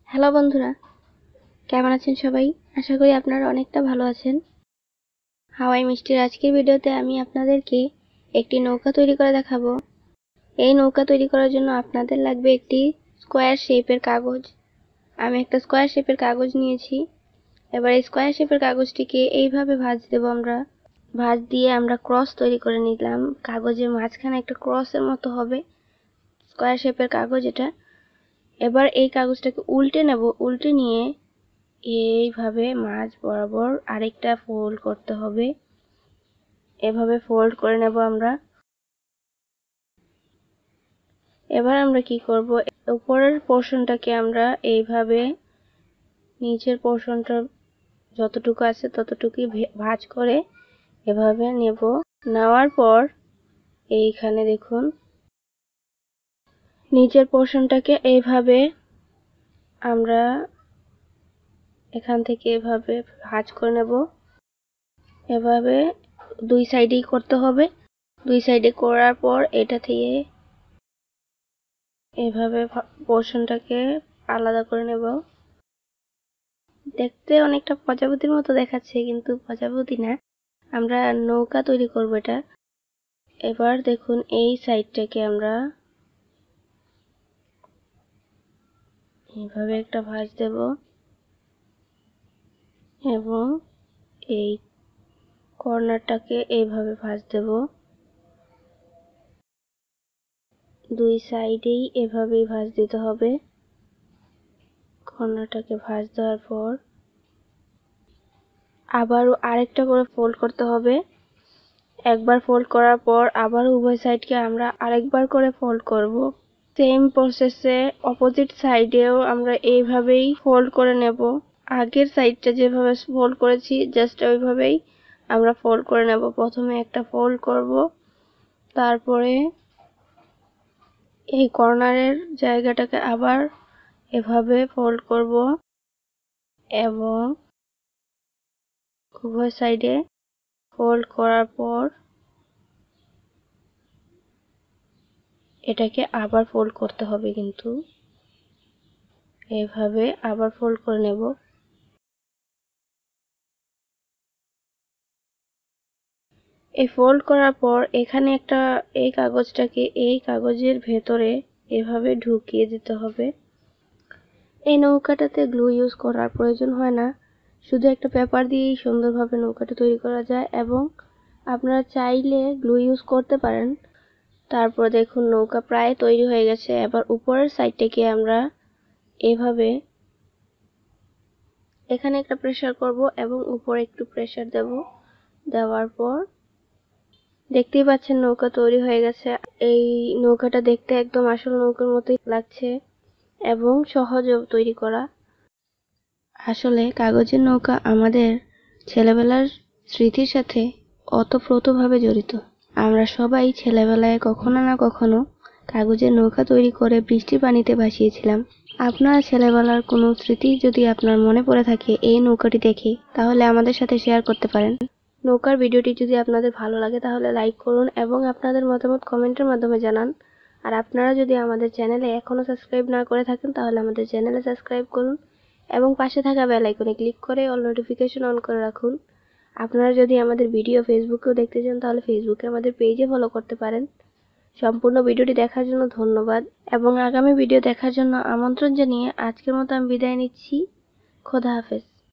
Hello বন্ধুরা, কেমন আছেন সবাই? আশা করি আপনারা অনেকটা ভালো আছেন। হাওয়াই মিষ্টির আজকের ভিডিওতে আমি আপনাদেরকে একটি নৌকা তৈরি করে দেখাবো। এই নৌকা তৈরি করার জন্য আপনাদের লাগবে একটি স্কোয়ার শেপের কাগজ। আমি একটা স্কোয়ার শেপের কাগজ নিয়েছি। এবার এই স্কোয়ার শেপের কাগজটিকে এইভাবে ভাঁজ দেব আমরা। ভাঁজ দিয়ে আমরা ক্রস তৈরি করে নিলাম। কাগজের মাঝখানে একটা ক্রসের মতো হবে স্কোয়ার শেপের কাগজ এটা। এবার এই কাগজটাকে উল্টে নেব। উল্টে নিয়ে এইভাবে মাঝ বরাবর আরেকটা ফোল্ড করতে হবে। এভাবে ফোল্ড করে নেব আমরা। এবার আমরা কি করব, উপরের পোরশনটাকে আমরা এইভাবে নিচের পোরশনটা যতটুকু আছে ততটুকুই ভাঁজ করে এভাবে নেব। নেওয়ার পর এইখানে দেখুন নিচের পোরশনটাকে এইভাবে আমরা এখান থেকে এভাবে ভাঁজ করে নেব। এভাবে দুই সাইডেই করতে হবে। দুই সাইডে করার পর এটা থেকে এভাবে পোরশনটাকে আলাদা করে নেব। দেখতে অনেকটা প্রজাপতির মতো দেখাচ্ছে, কিন্তু প্রজাপতি না, আমরা নৌকা তৈরি করব এটা। এবার দেখুন এই সাইডটাকে আমরা এইভাবে একটা ভাঁজ দেব এবং এই কর্নারটাকে এইভাবে ভাঁজ দেব। দুই সাইডেই এভাবেই ভাঁজ দিতে হবে। কর্নারটাকে ভাঁজ দেওয়ার পর আবারও আরেকটা করে ফোল্ড করতে হবে। একবার ফোল্ড করার পর আবার উভয় সাইডকে আমরা আরেকবার করে ফোল্ড করব। সেম প্রসেসে অপোজিট সাইডেও আমরা এইভাবেই ফোল্ড করে নেব। আগের সাইডটা যেভাবে ফোল্ড করেছি জাস্ট ওইভাবেই আমরা ফোল্ড করে নেব। প্রথমে একটা ফোল্ড করব, তারপরে এই কর্নারের জায়গাটাকে আবার এভাবে ফোল্ড করব এবং উভয় সাইডে ফোল্ড করার পর এটাকে আবার ফোল্ড করতে হবে, কিন্তু এভাবে আবার ফোল্ড করে নেব। এই ফোল্ড করার পর এখানে একটা এই কাগজটাকে এই কাগজের ভেতরে এভাবে ঢুকিয়ে দিতে হবে। এই নৌকাটাতে গ্লু ইউজ করার প্রয়োজন হয় না, শুধু একটা পেপার দিয়েই সুন্দরভাবে নৌকাটা তৈরি করা যায় এবং আপনারা চাইলে গ্লু ইউজ করতে পারেন। তারপর দেখুন নৌকা প্রায় তৈরি হয়ে গেছে। এবার উপরের সাইডটাকে আমরা এভাবে এখানে একটা প্রেসার করব এবং উপরে একটু প্রেসার দেব। দেওয়ার পর দেখতেই পাচ্ছেন নৌকা তৈরি হয়ে গেছে। এই নৌকাটা দেখতে একদম আসল নৌকার মতোই লাগছে এবং সহজেও তৈরি করা। আসলে কাগজের নৌকা আমাদের ছেলেবেলার স্মৃতির সাথে ওতপ্রোতভাবে জড়িত। আমরা সবাই ছেলেবেলায় কখনো না কখনো কাগজের নৌকা তৈরি করে বৃষ্টির পানিতে ভাসিয়েছিলাম। আপনার ছেলেবেলার কোনো স্মৃতি যদি আপনার মনে পড়ে থাকে এই নৌকাটি দেখে, তাহলে আমাদের সাথে শেয়ার করতে পারেন। নৌকার ভিডিওটি যদি আপনাদের ভালো লাগে তাহলে লাইক করুন এবং আপনাদের মতামত কমেন্টের মাধ্যমে জানান। আর আপনারা যদি আমাদের চ্যানেলে এখনো সাবস্ক্রাইব না করে থাকেন তাহলে আমাদের চ্যানেলে সাবস্ক্রাইব করুন এবং পাশে থাকা বেল আইকনে ক্লিক করে অল নোটিফিকেশন অন করে রাখুন। আপনারা যদি আমাদের ভিডিও ফেসবুকেও দেখতে চান তাহলে ফেসবুকে আমাদের পেজে ফলো করতে পারেন। সম্পূর্ণ ভিডিওটি দেখার জন্য ধন্যবাদ এবং আগামী ভিডিও দেখার জন্য আমন্ত্রণ জানিয়ে আজকের মতো আমি বিদায় নিচ্ছি। খোদা হাফেজ।